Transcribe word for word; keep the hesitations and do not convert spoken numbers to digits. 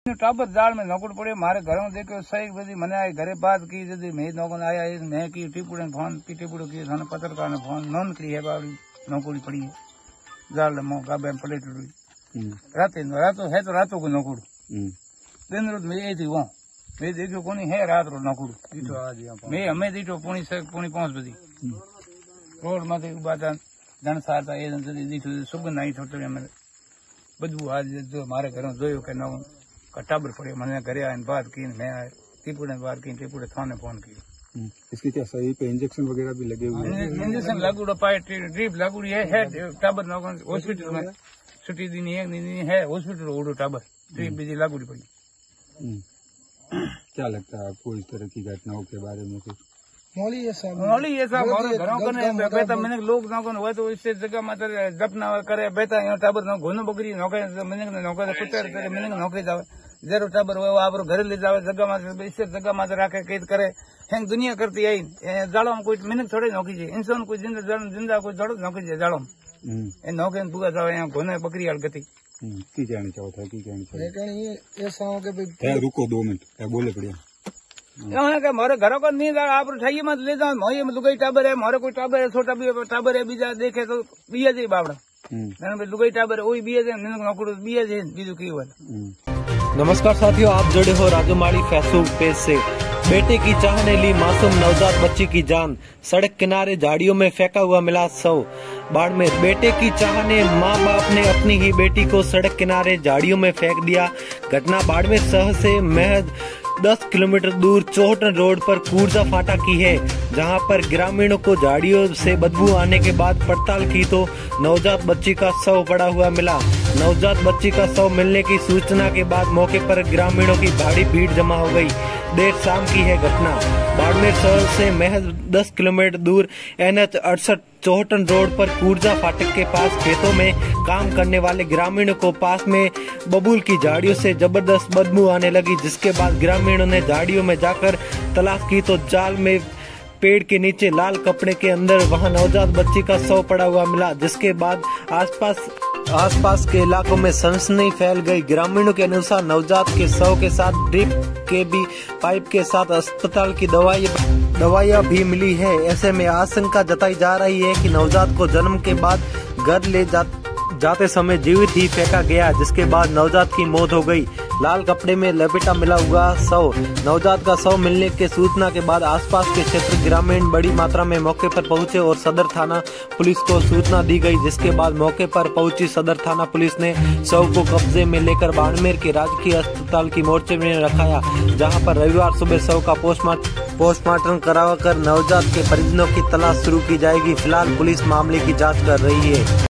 टाबर जाल में नौकड़ पड़े मारे घर में देखो सही बदी मैंने आई घरे बात की जदी मैं नौकन आया मैं की टिपुड़े फोन की टिपुड़ो की थाने पत्रकार ने फोन नोन करी है बाबड़ी नौकड़ी पड़ी है जाल मो गाबे पड़े टुड़ी रात रातो है तो रातों को नौकड़ दिन रोज मैं थी वो मैं देखो कोनी है रात रो नौकड़ दीठो आज मैं हमें दीठो पुणी से पुणी पांच बजे रोड माथे बात धन सारता ए दीठो सुगंध आई थोड़ी हमें बदबू आज जो हमारे घर में जो के नौ टाबर पड़े मैंने घरे आए बात की मैं टिपुड़े बात की टिपुड़े थाने फोन किया। इसके क्या सही पे इंजेक्शन वगैरह भी लगे हुए हैं? इंजेक्शन लागू पाए ड्रिप लागू है, है टाबर हॉस्पिटल में छुट्टी दिन एक दिन है हॉस्पिटल उड़ो टाबर ड्रिप भी लागू पड़ी। क्या लगता है आपको इस तरह की घटनाओं के बारे में कुछ? मौली ऐसा मौली ऐसा घरों करने बेता मैंने लोग नौकन हुआ तो इससे जगह मत जपना करे बेता यहाँ टाबर नौ घोनो बकरी नौके मैंने नौके कुत्ते मैंने नौके जावे जरो टाबर हुआ आप घर ले जावे जगह मात्र इससे जगह मात्र राखे कैद करे हेंग दुनिया करती आई जाड़ो में कोई मिनट थोड़े नौकी जाए इंसान कोई जिंदा जिंदा कोई जड़ो नौकी जाए जाड़ो में नौके पूरा जावे यहाँ घोने बकरी हाल गति की कहना चाहता है की कहना चाहता ऐसा हो के रुको दो मिनट बोले बढ़िया के मारे घरों का नहीं आप उठाइए मत ले जाओ मोये में लुगाई टाबर है मारे कोई टाबर है छोटा भी टाबर है बीजा देखे तो बिया जी बावड़ा लुगाई टाबर वही बिया जे नौकड़ बिया जे बीजू की हुआ। नमस्कार साथियों, आप जुड़े हो राजूमाड़ी फेसबुक पेज से। बेटे की चाह ने ली मासूम नवजात बच्ची की जान, सड़क किनारे झाड़ियों में फेंका हुआ मिला शव। बाड़मेर बेटे की चाह ने माँ बाप ने अपनी ही बेटी को सड़क किनारे झाड़ियों में फेंक दिया। घटना बाड़मेर शहर से महज दस किलोमीटर दूर चौहटन रोड पर कूर्जा फाटा की है, जहां पर ग्रामीणों को झाड़ियों से बदबू आने के बाद पड़ताल की तो नवजात बच्ची का शव पड़ा हुआ मिला। नवजात बच्ची का शव मिलने की सूचना के बाद मौके पर ग्रामीणों की भारी भीड़ जमा हो गई। देर शाम की है घटना। बाड़मेर शहर से महज दस किलोमीटर दूर एन एच अड़सठ चौहटन रोड पर कूर्जा फाटक के पास खेतों में काम करने वाले ग्रामीणों को पास में बबूल की झाड़ियों से जबरदस्त बदबू आने लगी, जिसके बाद ग्रामीणों ने झाड़ियों में जाकर तलाश की तो जाल में पेड़ के नीचे लाल कपड़े के अंदर वहां नवजात बच्ची का शव पड़ा हुआ मिला, जिसके बाद आसपास आसपास के इलाकों में सनसनी फैल गई। ग्रामीणों के अनुसार नवजात के शव के साथ ड्रिप के भी पाइप के साथ अस्पताल की दवाई दवाइयां भी मिली है। ऐसे में आशंका जताई जा रही है कि नवजात को जन्म के बाद घर ले जा, जाते समय जीवित ही फेंका गया, जिसके बाद नवजात की मौत हो गई। लाल कपड़े में लपेटा मिला हुआ शव। नवजात का शव मिलने के सूचना के बाद आसपास के क्षेत्र ग्रामीण बड़ी मात्रा में मौके पर पहुंचे और सदर थाना पुलिस को सूचना दी गई, जिसके बाद मौके पर पहुंची सदर थाना पुलिस ने शव को कब्जे में लेकर बाड़मेर के राजकीय अस्पताल की मोर्चे में रखाया, जहां पर रविवार सुबह शव का पोस्टमार्टम पोस्टमार्टम कराकर नवजात के परिजनों की तलाश शुरू की जाएगी। फिलहाल पुलिस मामले की जाँच कर रही है।